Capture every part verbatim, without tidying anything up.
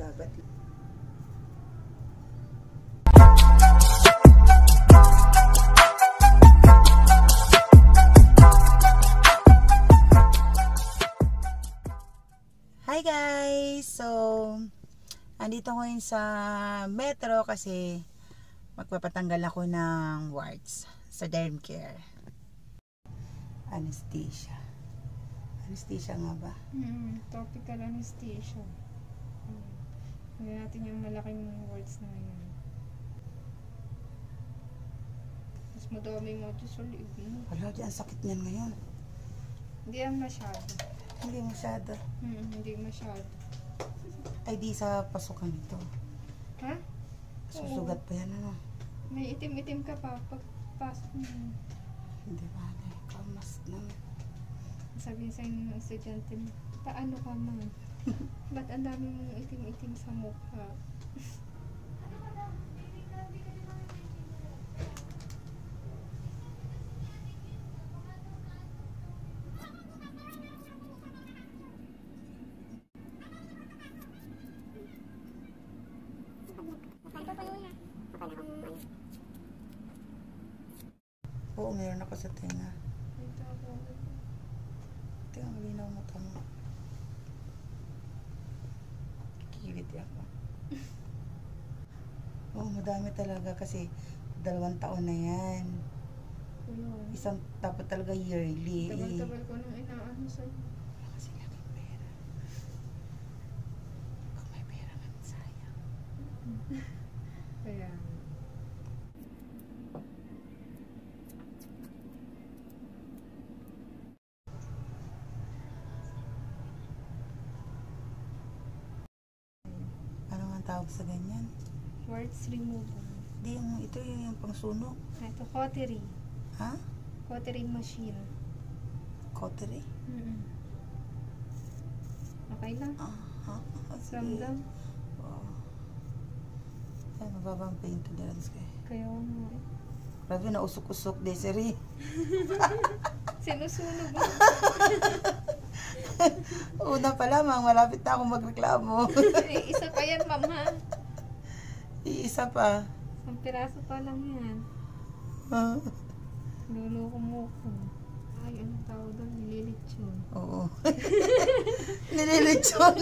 dagat. Hi guys! So, andito ko yun sa metro kasi magpapatanggal ako ng warts sa derm care. Anesthesia. Anesthesia nga ba? Hmm, topical anesthesia. Hindi natin yung malaking warts na yun. Mas madami mo ito sa liig mo. Wala, di ang sakit niyan ngayon. Hindi yan masyado. Hindi masyado. Hmm, hindi masyado. Ay, di sa pasukan ito. Ha? Susugat pa yan, ano? May itim-itim ka pa pagpasok mo. Hindi ba? Kamas na. Sabihin sa'yo ng estudyante mo, paano ka man? Ba't ang dami mong itim-itim sa mukha? Oo, meron ako sa tenga. Tingnan, malinaw mo tama. Kilit ako. Oo, madami talaga kasi dalawang taon na yan. Isang dapat talaga yearly. Tagal-tagal ko nung inaano sa'yo. Kasi laking pera. Kung may pera man, sayang. Kaya, Ano nga tawag sa ganyan? warts removal. Di yung, ito yung, yung pangsunog. Ito, cautery. Ha? Cautery machine. Cautery? Mm-mm. Okay lang? Ah, ha? Ah, sige. Ramdam? Oo. Ay, mababang pain tolerance ko eh. Kaya mo eh. Grabe na usok-usok, Desiree. Sinusunog mo. Una pa lamang, malapit na akong magreklamo. Eh, isa pa yan, mama. Iisa pa. Isang piraso pa lang yan. Ah, Luloko mo ko. Ay, anong tawag doon? Nililitsyon. oo. Nililitsyon.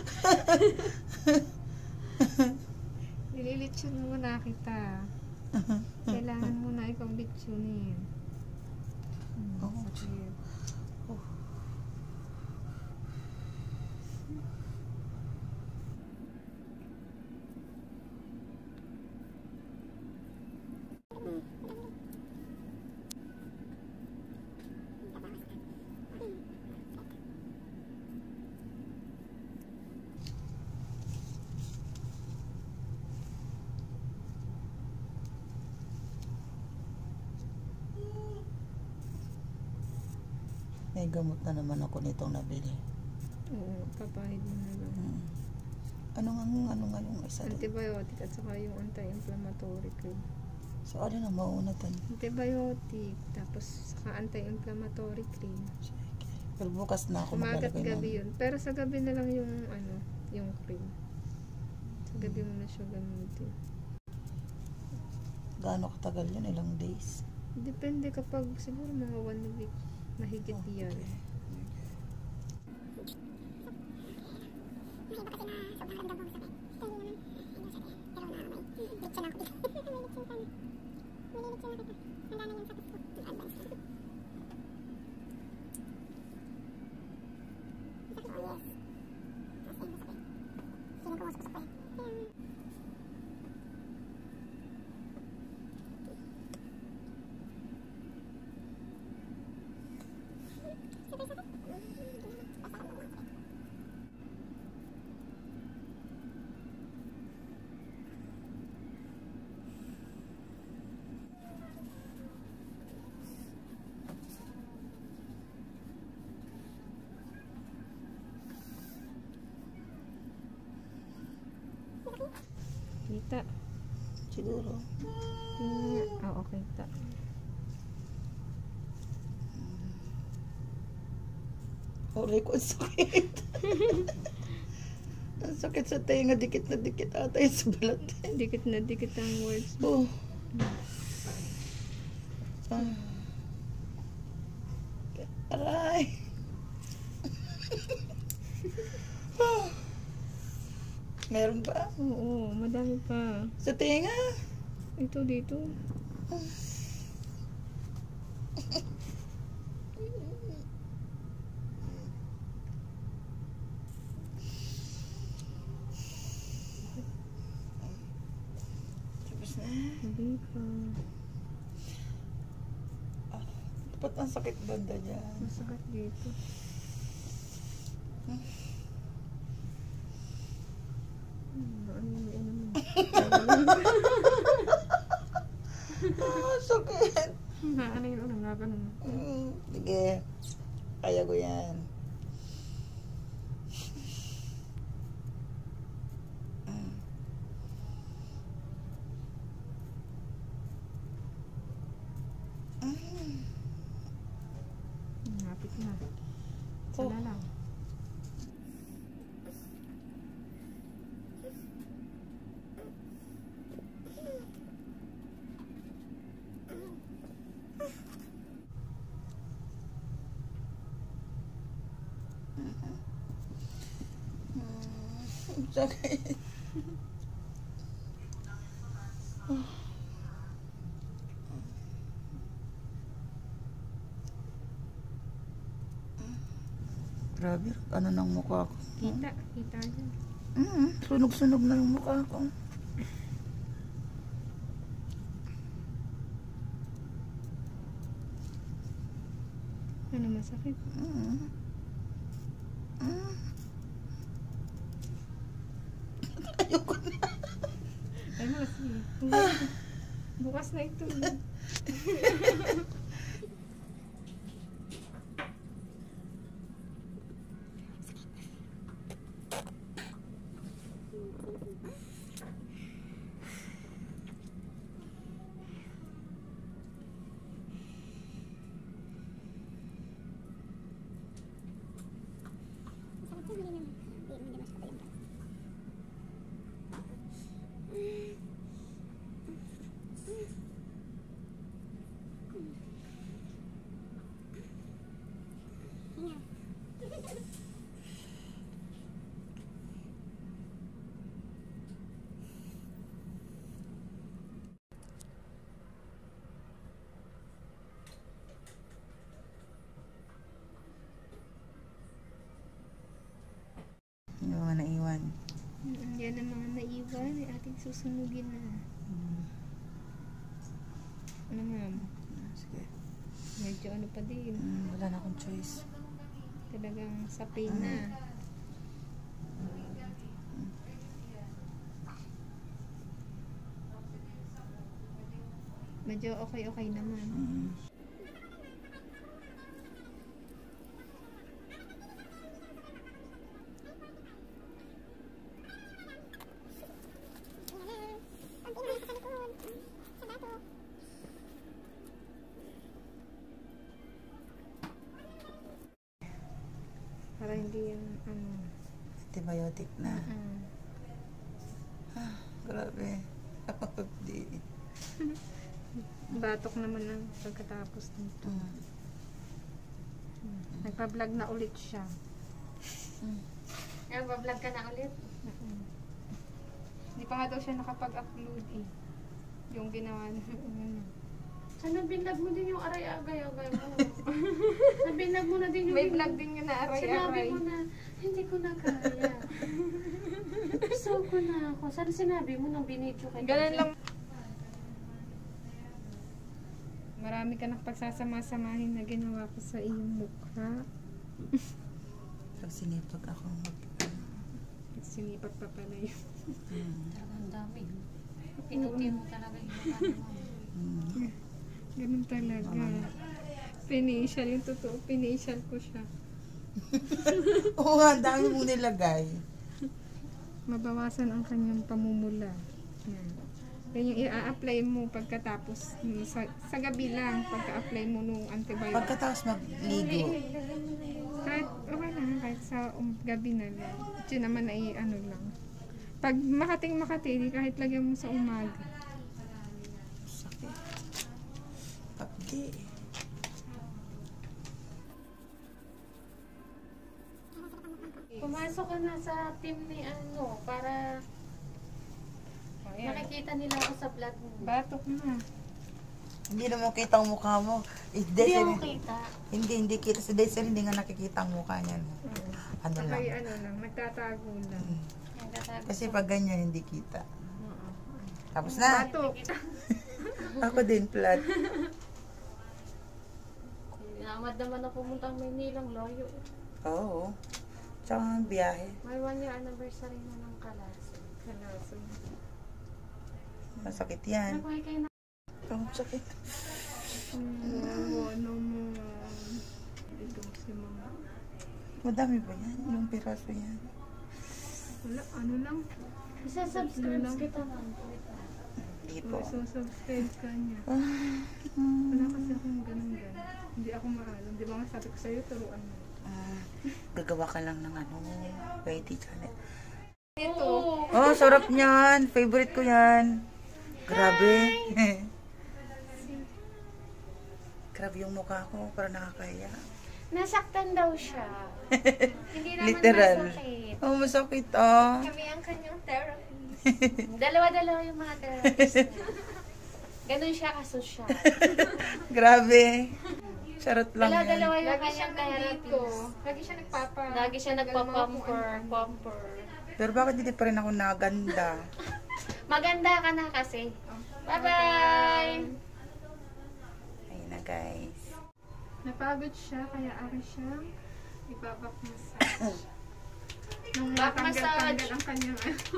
Nililitsyon mo na kita. Kailangan mo na ikaw litsyonin. Hmm, Oo. sakit. May gamot na naman ako nitong nabili. Oo, papahid mo na lang. Hmm. Ano nga, ano nga yung isa doon? Antibiotic at saka yung anti-inflammatory cream. So, ano na mauna tan? Antibiotic, tapos saka anti-inflammatory cream. Sige. Pero bukas na ako Umagat maglalagay gabi ng... yun. Pero sa gabi na lang yung ano, yung cream. Sa gabi mo na siya gamitin. Gaano katagal yun? Ilang days? Depende kapag siguro mga one week. Mahigit Oh, yan. okay. Kita. Siguro. Hmm, ah, okay ta. Uri ko, sakit. Ang sakit. Sakit sa tenga, dikit na dikit ata yun sa balat. Dikit na dikit ang words. Oh. Ah. Aray. Ah. Meron pa? Oo, madami pa. Sa tenga? Ito dito. Tapos na. Hindi pa. Ah, ba't ang sakit banda dyan? Masakit dito. Hmm. Hmm, ano yung ano mo? Ah, sakit. Ano yung ano nga ganun? Mm, sige. Kaya ko yan. Mm. Mm. Napit na. Sana lang. Mm, sakit. Grabe, ano ng mukha ko? Kita, kita niya. Mm, sunog-sunog na yung mukha ko. Ano masakit? Mm. Mm. Ayoko na. Ay kasi. Bukas na ito. Yung mga naiwan. Mm, yan ang mga naiwan ay ating susunugin na. Mm. Ano ma'am? Sige. Medyo ano pa din. Mm, wala na akong choice. Talagang sa pain na. Medyo okay-okay naman. Mm. Para hindi yung ano. Antibiotic na. Uh, Ah, grabe. Di. batok naman ang pagkatapos nito. Mm. Nagpa-vlog na ulit siya. Mm. Nagpa-vlog ka na ulit? Uh-huh. Hindi pa nga daw siya nakapag-upload eh. Yung ginawa na. Sana binag mo din yung aray-agay-agay mo. Nabinag mo na din yung... May vlog din yun na Sinabi aray-aray. mo na, hindi ko na kaya. So ko na ako. Sana sinabi mo nang binidyo ka. Ganun lang. Marami ka nang pagsasama-samahin na ginawa ko sa iyong mukha. Pag sinipag ako mag... Sinipag pa pala yun. Mm. Talagang dami. Pinuti mo talaga yung mukha mo. Mm. Ganun talaga. Pinitial, yung totoo, pinitial ko siya. Oo nga, dami mong nilagay. Mabawasan ang kanyang pamumula. Yan. Yan yung i-a-apply mo pagkatapos, sa, sa gabi lang, pagka-apply mo nung antibiotic. Pagkatapos magligo. Kahit, okay lang, kahit sa um, gabi na lang. Yun naman ay ano lang. Pag makating makati, di kahit lagyan mo sa umaga. Sakit. Pagdi. Pumasok ka na sa team ni ano, para Oh, yan. nakikita nila ako sa vlog mo. Batok na. Hindi naman kita ang mukha mo. Eh, Hindi Desiree- ako kita. Hindi, hindi kita. Si Desiree hindi nga nakikita ang mukha niya. No? Ano Saka lang. yung ano lang, nagtatago lang. Mm. Nagtatago Kasi ko. pag ganyan, hindi kita. Oo. Tapos na. Batok. Ako din, flat. Namad naman na pumunta ang Maynilang layo. Oo. Tsaka ang biyahe. May one year anniversary na ng Kalasin. Kalaso. Masakit yan. Nagway kayo na. Ang sakit. Oo, ano mo. Ito si mama. Madami ba yan? Yung piraso yan? Wala, ano lang. Isa-subscribe Ano lang? kita man. Hindi po. So, subscribe ka niya. Ah, Wala kasi akong ganun-ganun. Hindi ako maalam. Di ba nga sabi ko sa'yo, turuan mo. ah, gagawa ka lang ng ano, Katie Janet. Ito. Oh, sarap niyan. Favorite ko yan. Grabe. Grabe yung mukha ko. Parang nakakaya. Nasaktan daw siya. Hindi naman Literal. masakit. Oh, masakit ah. Kami ang kanyang therapist. Dalawa-dalawa yung mga therapist niya. Ganun siya kasosyal. Grabe. Charot lang yan. Dalawa-dalawa yung Lagi siya kanyang nandito. therapist. Lagi siya nagpapa. Lagi siya nagpa-pumper, pumper. Pero bakit hindi pa rin ako naganda? Maganda ka na kasi. Bye-bye! Ayun na guys. Napagod siya, kaya ari siyang ibabak massage. Nung Back natanggal-tanggal massage. ang kanyang ano.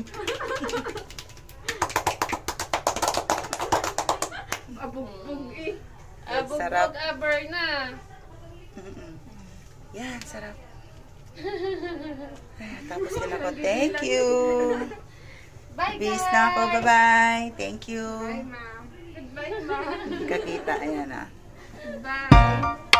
Abugbog eh. Abugbog, Sarap. aber na. Mm-mm. Yan, sarap. Ah, tapos yun ako. Thank you. Bye, Bis guys! na ako. Bye-bye. Thank you. Bye, ma'am. Goodbye, ma'am. Kakita. Ayan ah. Bye.